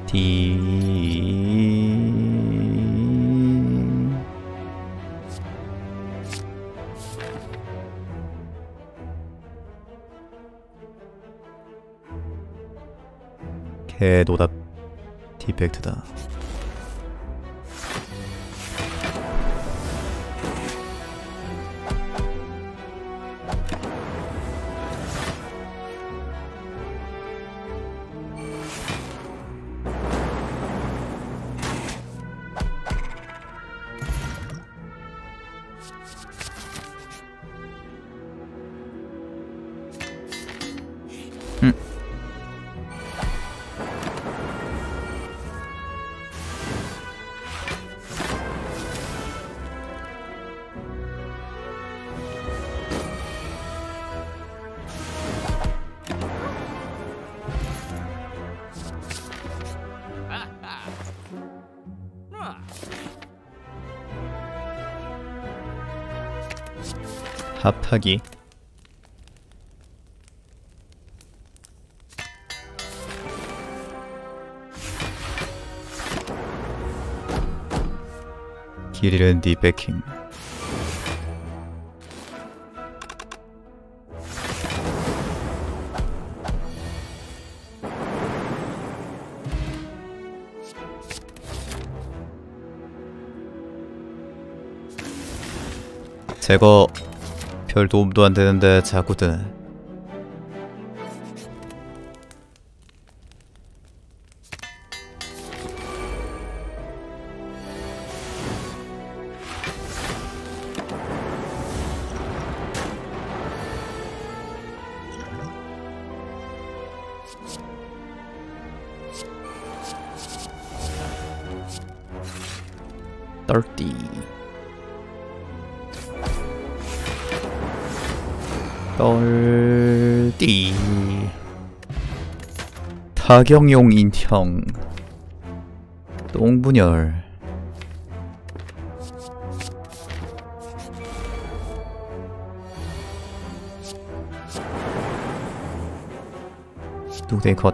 개노답 디펙트다. 합하기. 길 잃은 뒤 백킹. 제거 별 도움도 안 되는데 자꾸 뜨네. 떨띠. 떨띠. 타격용 인형. 똥분열. 뚱땡이 컷.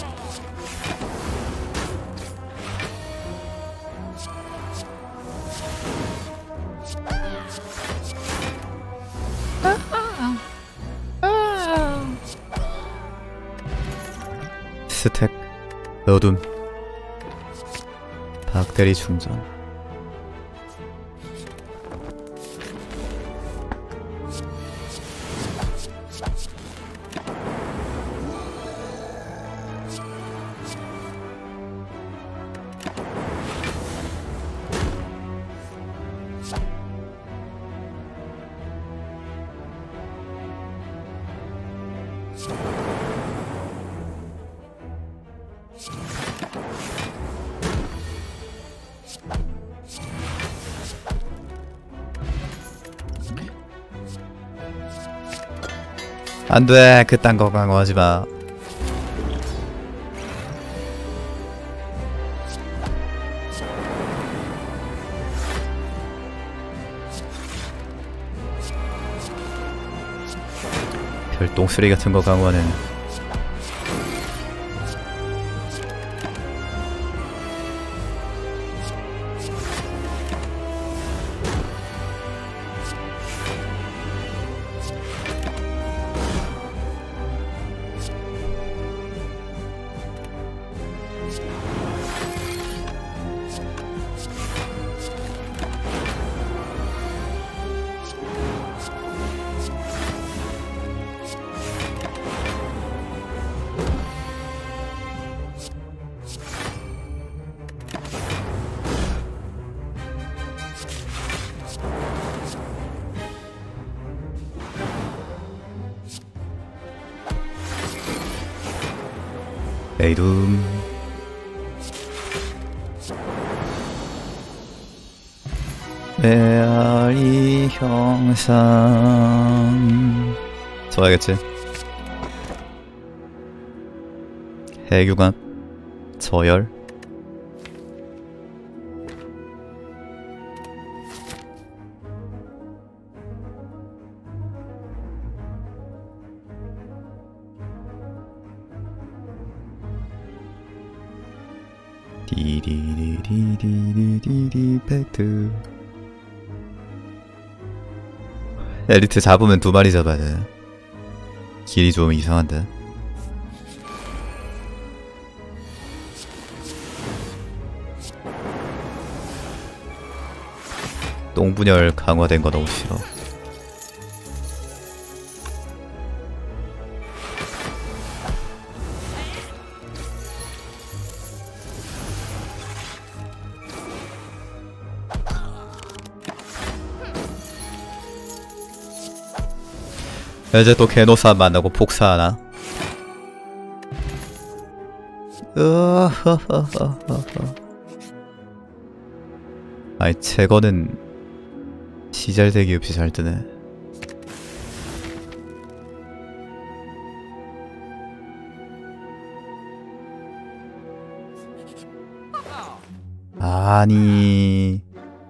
스택 어둠. 박대리 충전. 안돼, 그딴 거 강화하지마. 별 똥쓰레기 같은 거 강화는. 에이둠. 메아리 형상. 좋아야겠지. 해규감. 저열. 디디디디디디디 팩트. 엘리트 잡으면 2마리 잡아야 돼. 길이 좀 이상한데. 똥분열 강화된 거 너무 싫어. 이제 또 개노사 만나고 복사하나? 아이 제거는 시잘되기 없이 잘 뜨네. 아니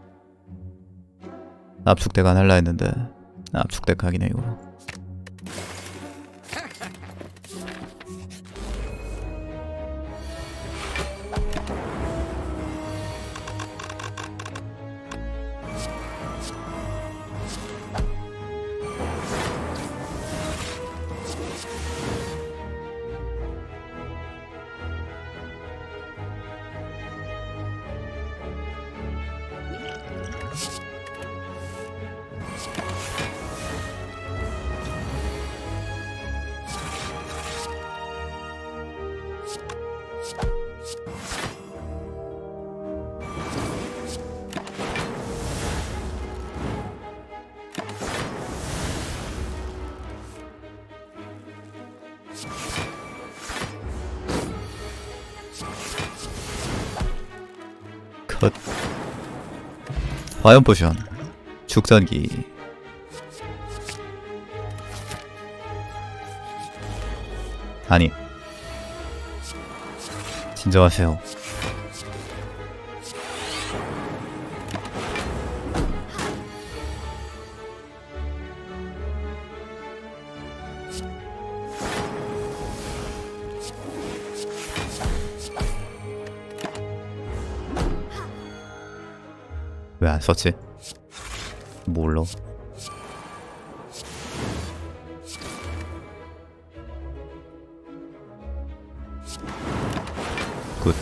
압축대가 안 할라 했는데 압축대 각이네 이거. 컷. 화염 포션 축전기. 아니 진정하세요. 왜 안 썼지? 몰라. 굿.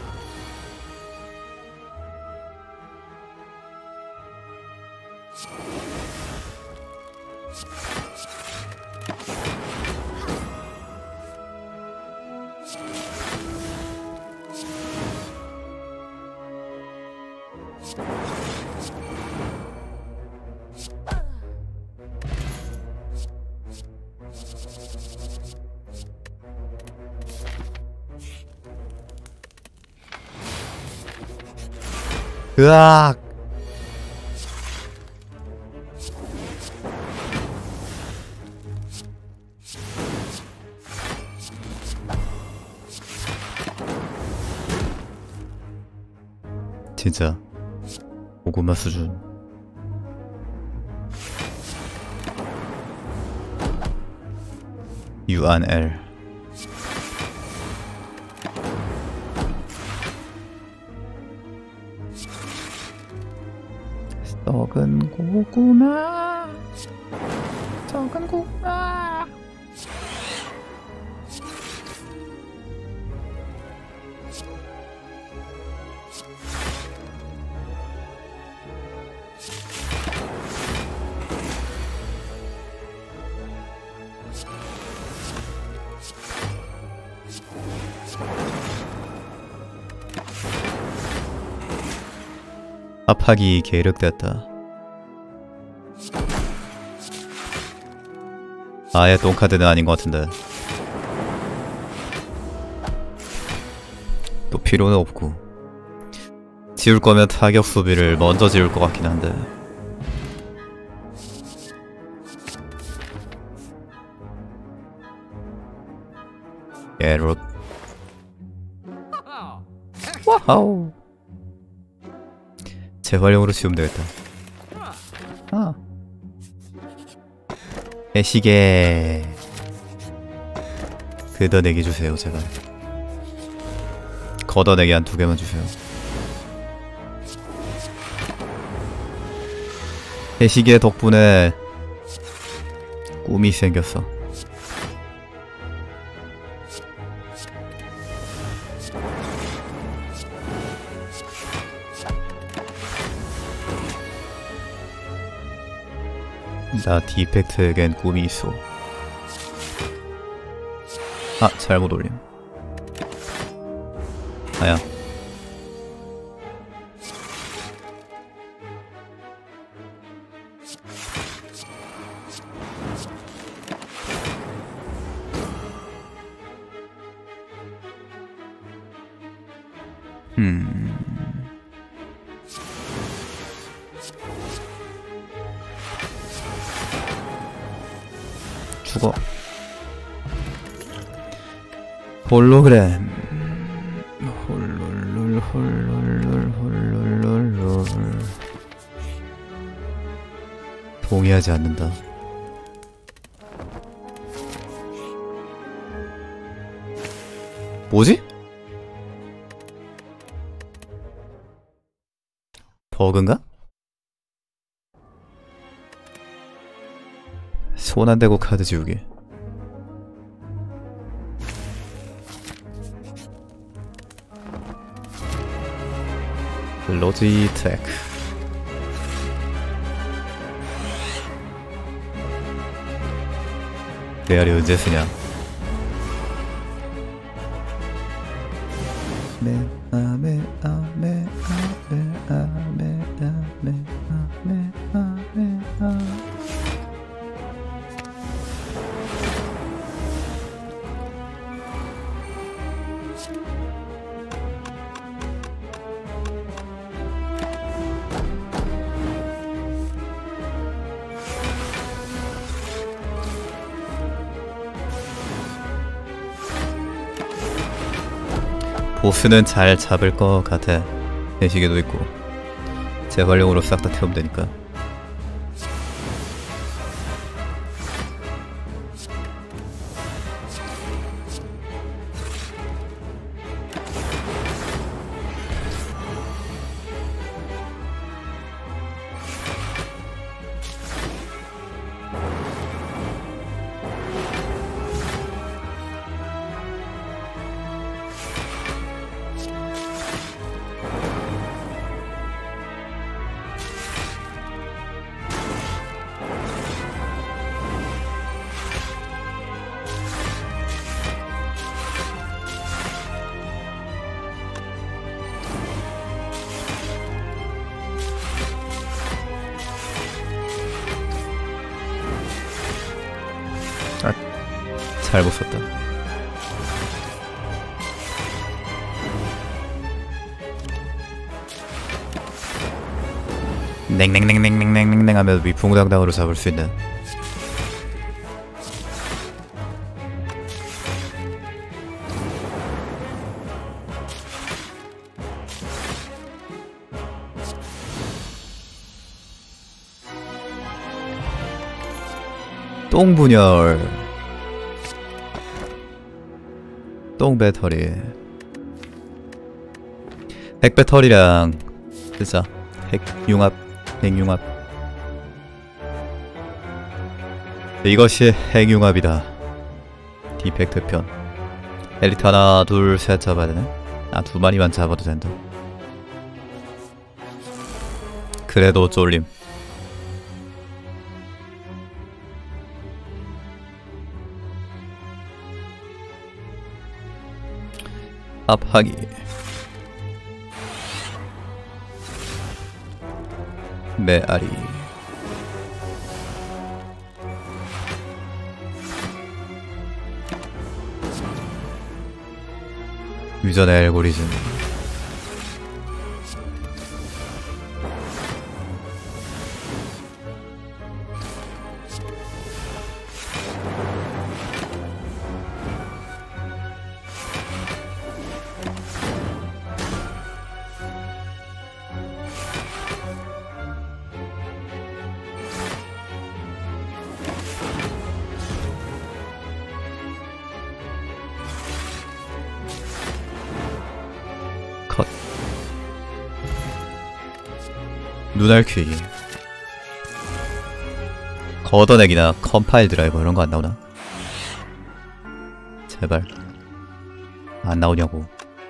으악. 진짜 고구마 수준. UNL 썩은 고구마, 썩은 고구마. 압박이 계력됐다. 아예 똥카드는 아닌 것 같은데. 또 필요는 없고. 지울 거면 타격 수비를 먼저 지울 것 같긴 한데. 에롯. 와우. 재활용으로 지우면 되겠다. 아. 시계. 그더 내게 주세요 제발. 걷어내기 한 2개만 주세요. 해시계 덕분에 꿈이 생겼어. 나 디펙트에겐 꿈이 있어. 아, 잘못 올림. 아야. 죽어. 홀로그램. 홀롤롤. 동의하지 않는다. 뭐지? 버그인가? 손 안 대고 카드 지우기. 로지텍. 레알이 언제 쓰냐? 보스는 잘 잡을 것 같아. 해시계도 있고 재활용으로 싹 다 태우면 되니까. 잘못 썼다. 냉냉냉냉냉냉냉 하면 위풍당당으로 잡을 수 있는. 똥분열. 똥 배터리. 핵 배터리랑 쓰자. 핵융합. 핵융합. 이것이 핵융합이다. 디펙트 편. 엘리트 하나 둘 셋 잡아야 되네. 아, 2마리만 잡아도 된다. 그래도 쫄림. 합하기. 메아리. 유전의 알고리즘. 컷. 눈알퀴. 걷어내기나 컴파일 드라이버 이런 거 안 나오나? 제발. 안 나오냐고.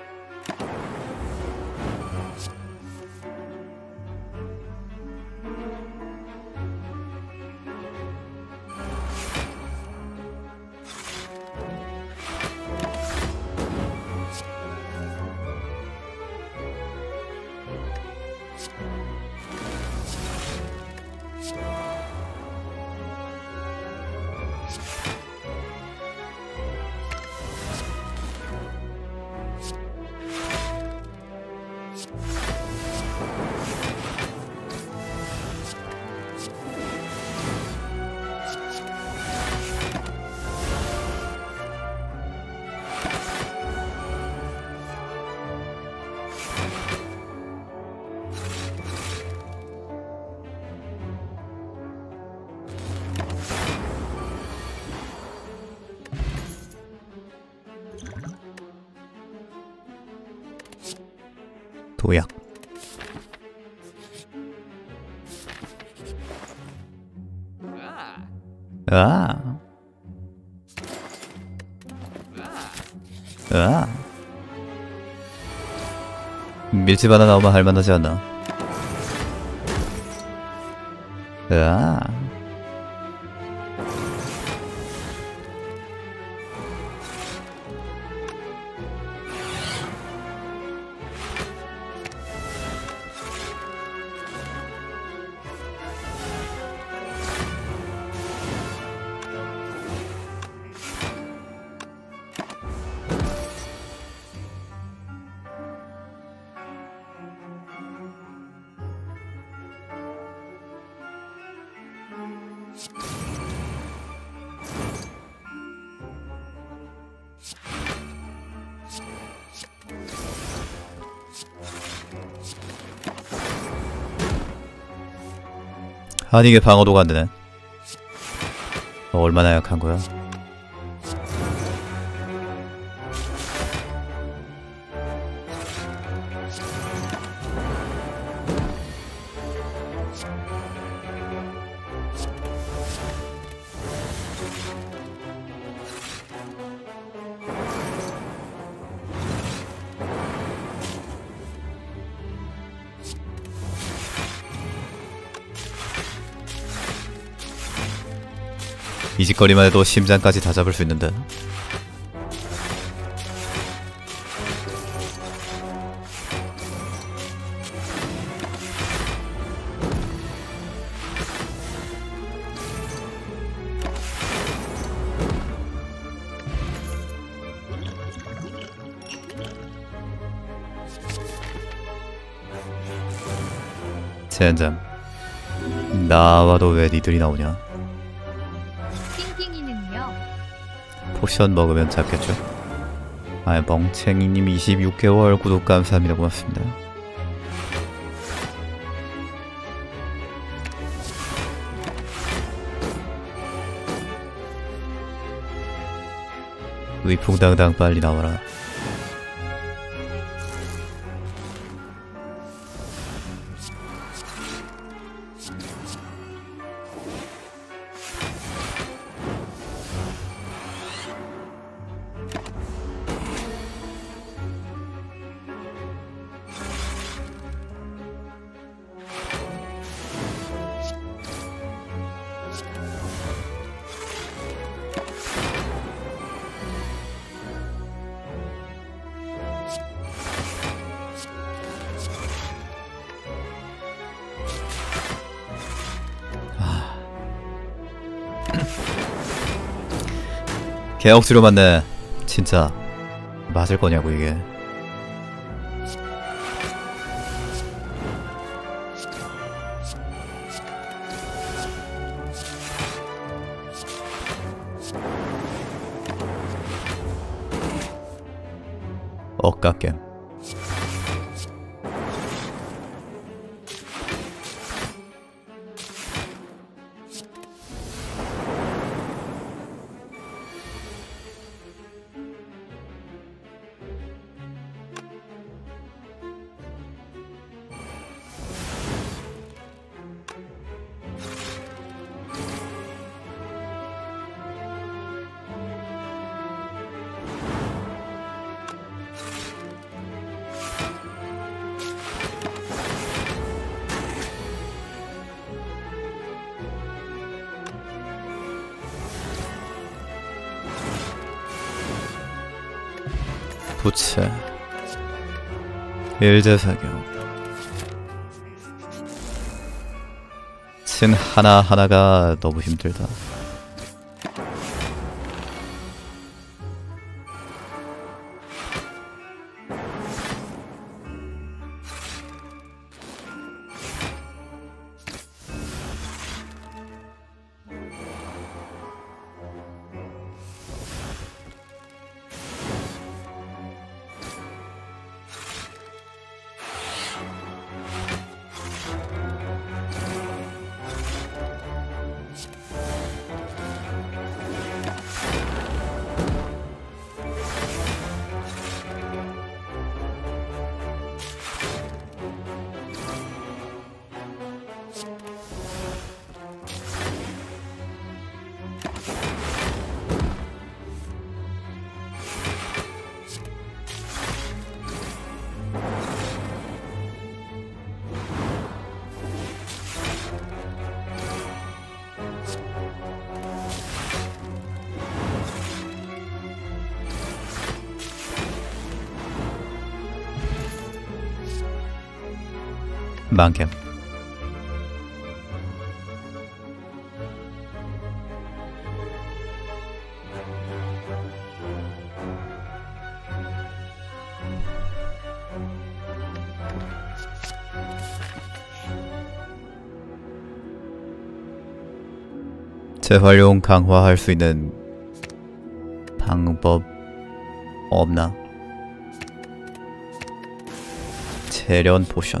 도약. 아. 아. 밀집 하나 나오면 할만하지 않나? 아. 아니 이게 방어도가 안되네. 얼마나 약한 거야? 이 짓거리만 해도 심장까지 다 잡을 수 있는데. 젠장. 나와도 왜 니들이 나오냐? 포션 먹으면 잡겠죠? 아, 멍챙이님 26개월 구독 감사합니다. 고맙습니다. 위풍당당 빨리 나와라. 개억지로 맞네. 진짜 맞을 거냐고 이게. 억깝겜. 부채 일제사격 층 하나하나가 너무 힘들다. 만캠 재활용 강화할 수 있는 방법 없나? 재련 포션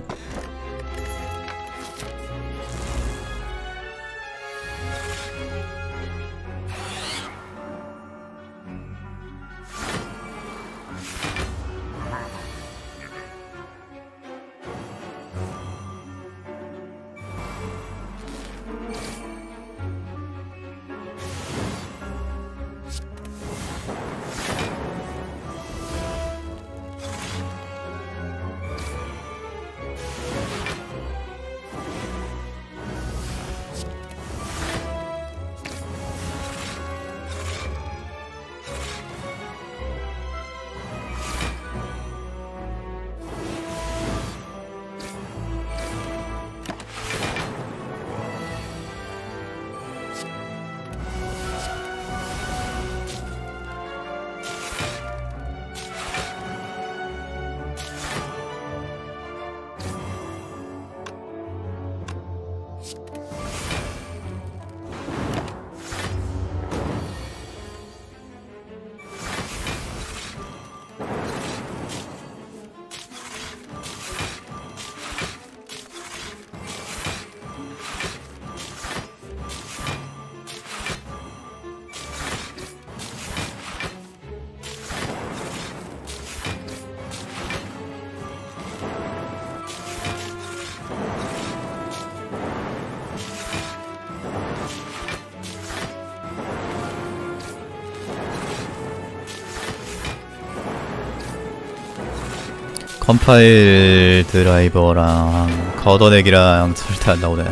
컴파일 드라이버랑 걷어내기랑 절대 안 나오네.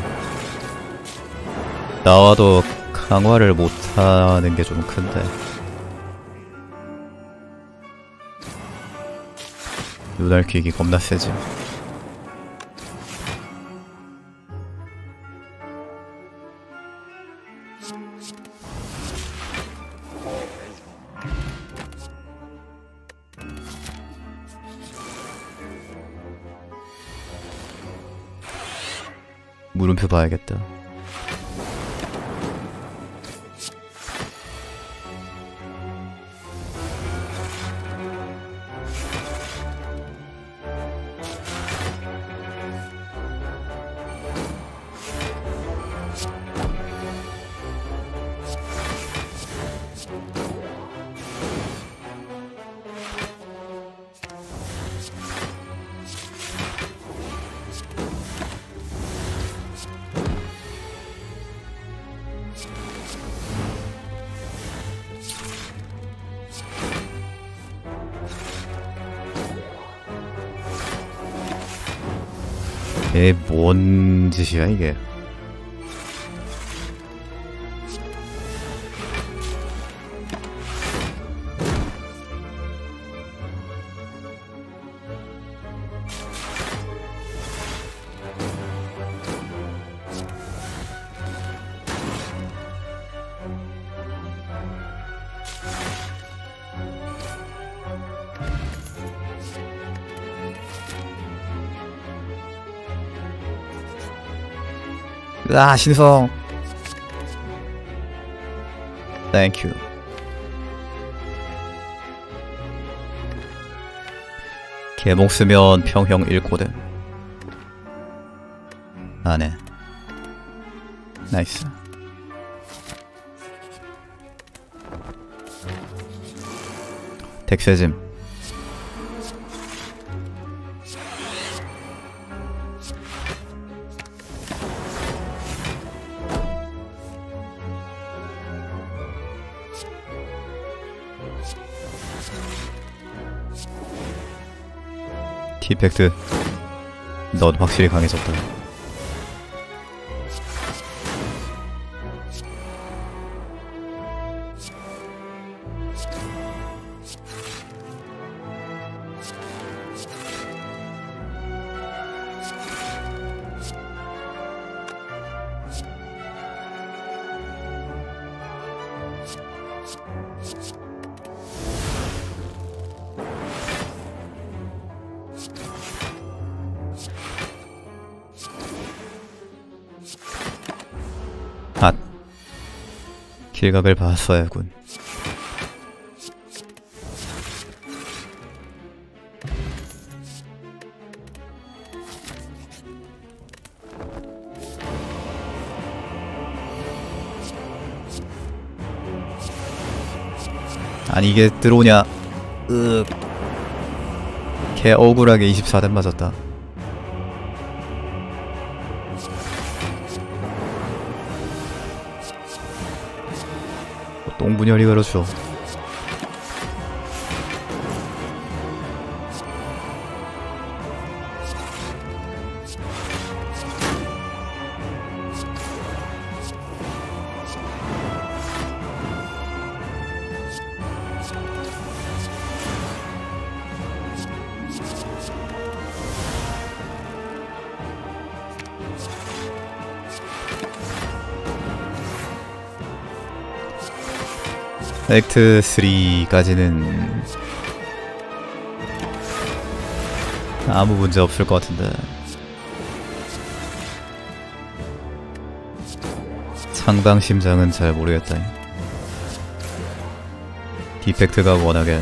나와도 강화를 못하는 게 좀 큰데. 눈알퀴기 겁나 세지. 물음표 봐야겠다. 뭔 짓이야 이게. 아, 신성. 땡큐. 개목 쓰면 평형 1코드. 안해. 나이스. 덱세짐. 디펙트. 넌 확실히 강해졌다. 앗. 길각을 봤어야군. 아니 이게 들어오냐. 개 억울하게 24대 맞았다. 똥분열이 그렇죠. 액트 3까지는 아무 문제 없을 것 같은데 상당심장은 잘 모르겠다. 디펙트가 워낙에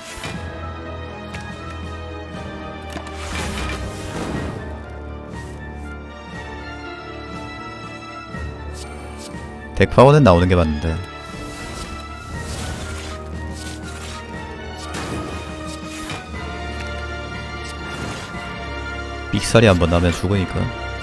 덱 파워는 나오는 게 맞는데 삑살이 한번 나면 죽으니까.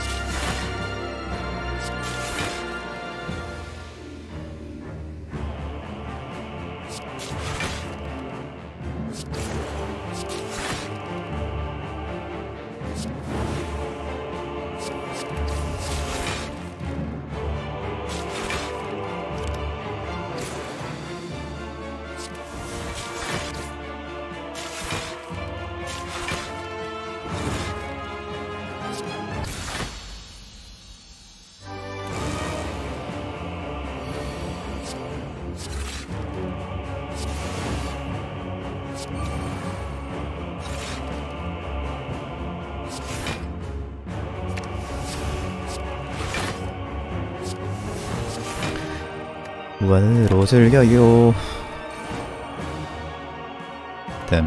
무한으로 즐겨요. 댐.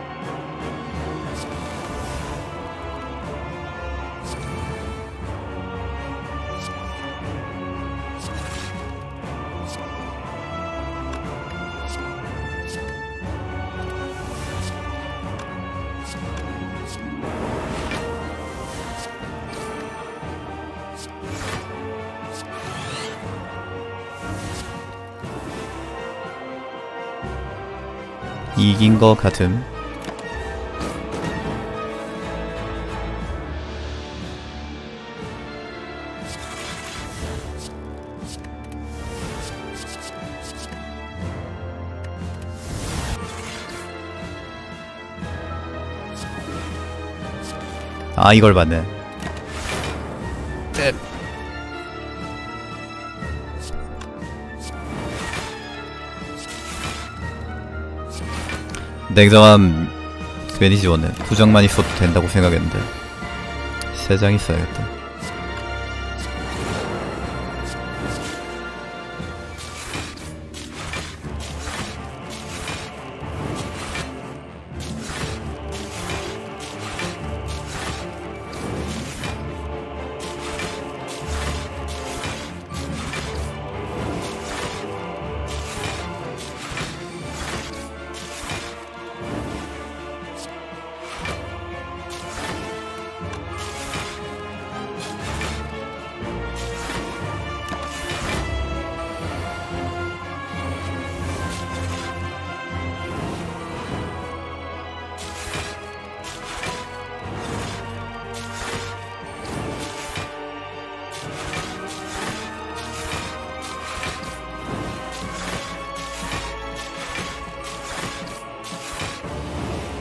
이긴 거 같음. 아 이걸 봤네. 냉정함 괜히 지웠네. 2장만 있어도 된다고 생각했는데 3장 있어야겠다.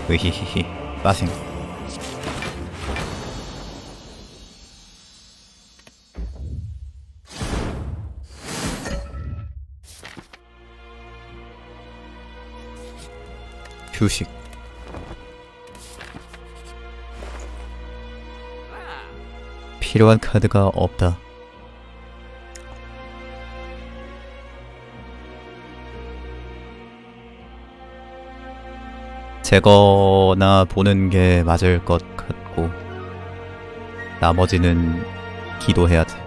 으히히히 빠생. 휴식. 필요한 카드가 없다. 제거나 보는 게 맞을 것 같고 나머지는 기도해야 돼.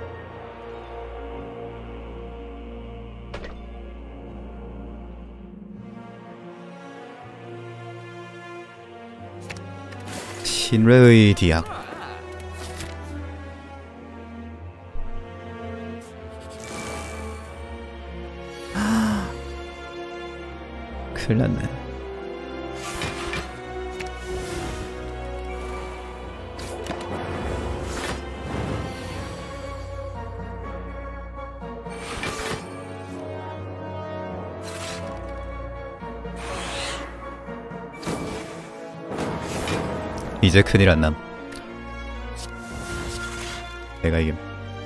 신뢰의 디악. 큰일 났네. 이제 큰일 안 남. 내가 이김.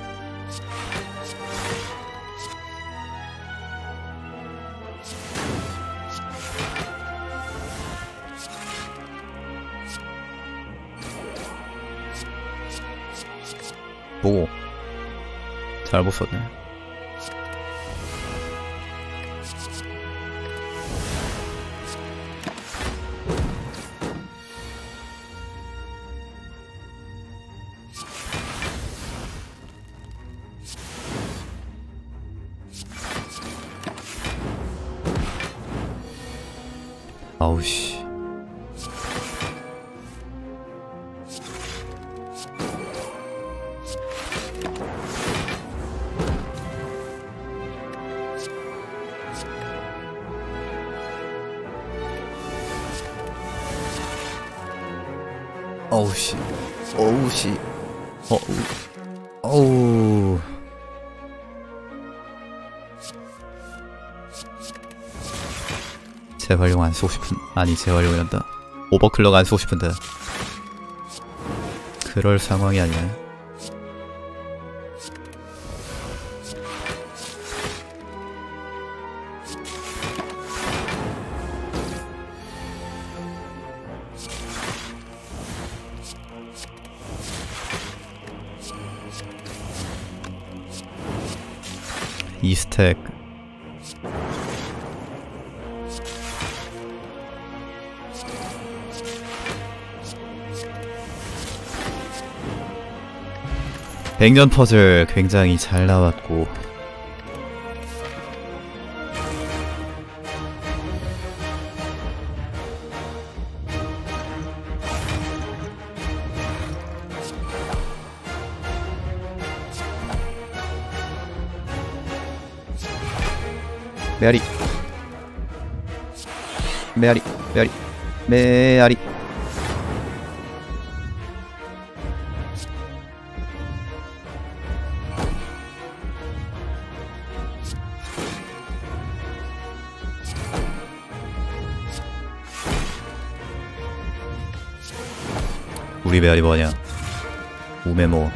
오, 잘못 썼네. 아우씨. 어우씨. 어우씨. 어우. 재활용 안 쓰고 싶은, 아니 재활용이란다. 오버클럭 안 쓰고 싶은데 그럴 상황이 아니네. 이 스택 백년 퍼즐 굉장히 잘 나왔고 메아리 메아리 메아리 메아리. 우리 메아리 뭐냐? 우메모.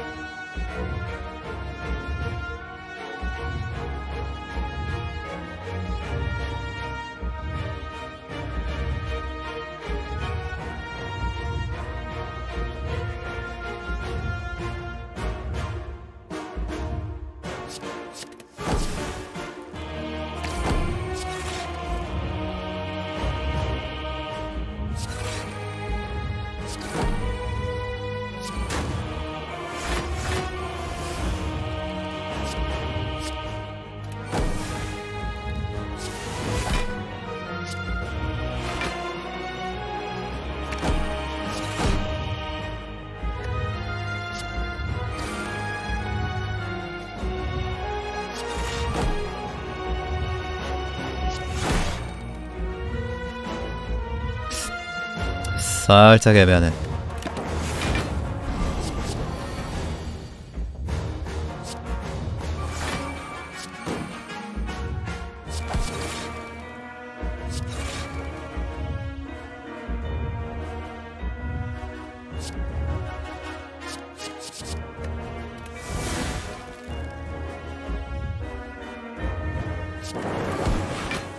살짝 애매하네.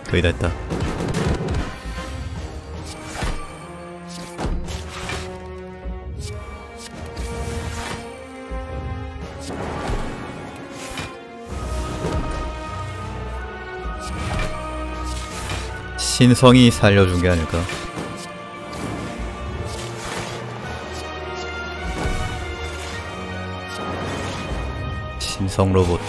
거의 다 했다. 신성이 살려준 게 아닐까. 신성 로봇.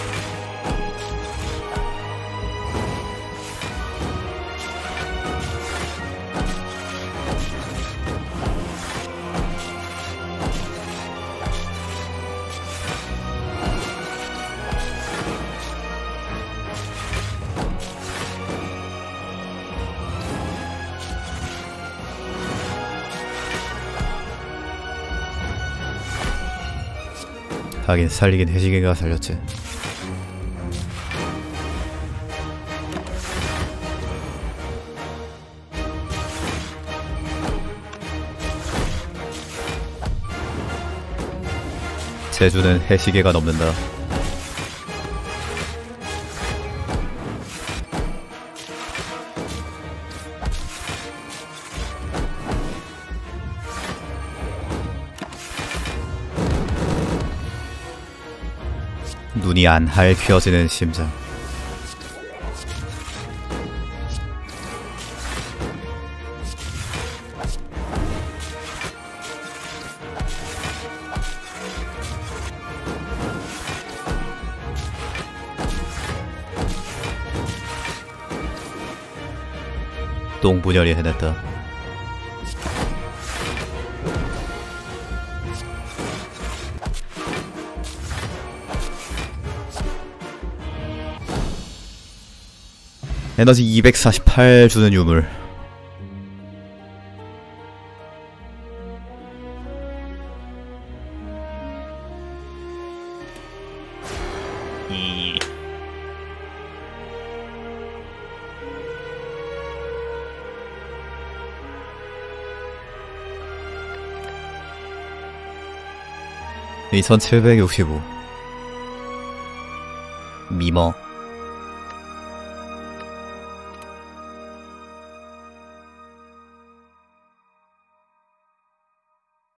하긴 살리긴 해시계가 살렸지. 제주는 해시계가 넘는다. 눈이 안할 휘어지는 심장. 똥분열이 해냈다. 에너지 248 주는 유물. 이 2765 미머.